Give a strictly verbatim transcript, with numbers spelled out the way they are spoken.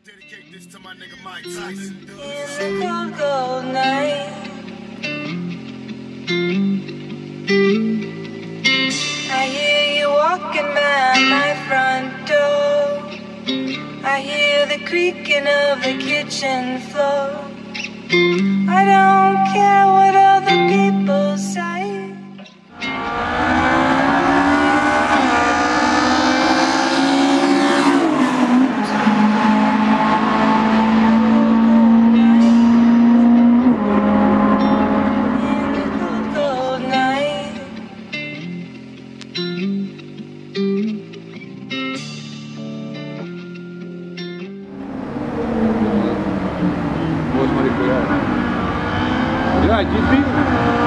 Dedicate this to my nigga Mike Tyson. In the cold, cold night, I hear you walking by my front door. I hear the creaking of the kitchen floor. I don't care what other people say. Бля, дебил!